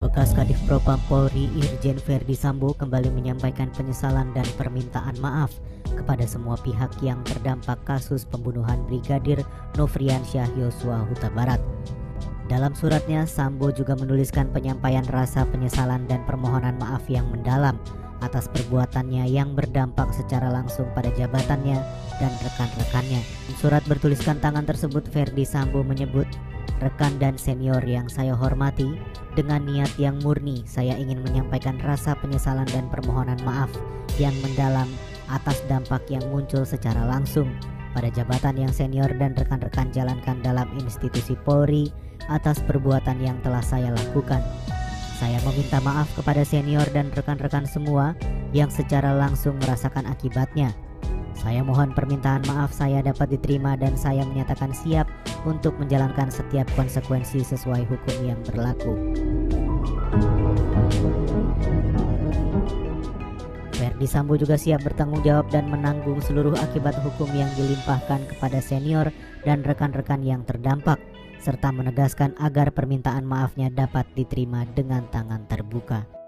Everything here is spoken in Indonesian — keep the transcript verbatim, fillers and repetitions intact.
Bekas Kadif Propam Polri Irjen Verdi Sambo kembali menyampaikan penyesalan dan permintaan maaf kepada semua pihak yang terdampak kasus pembunuhan Brigadir Nofriansyah Yosua Huta Barat. Dalam suratnya, Sambo juga menuliskan penyampaian rasa penyesalan dan permohonan maaf yang mendalam atas perbuatannya yang berdampak secara langsung pada jabatannya dan rekan-rekannya. Surat bertuliskan tangan tersebut, Verdi Sambo menyebut, "Rekan dan senior yang saya hormati, dengan niat yang murni saya ingin menyampaikan rasa penyesalan dan permohonan maaf yang mendalam atas dampak yang muncul secara langsung pada jabatan yang senior dan rekan-rekan jalankan dalam institusi Polri atas perbuatan yang telah saya lakukan. Saya meminta maaf kepada senior dan rekan-rekan semua yang secara langsung merasakan akibatnya. Saya mohon permintaan maaf saya dapat diterima dan saya menyatakan siap untuk menjalankan setiap konsekuensi sesuai hukum yang berlaku." Verdi Sambo juga siap bertanggung jawab dan menanggung seluruh akibat hukum yang dilimpahkan kepada senior dan rekan-rekan yang terdampak, serta menegaskan agar permintaan maafnya dapat diterima dengan tangan terbuka.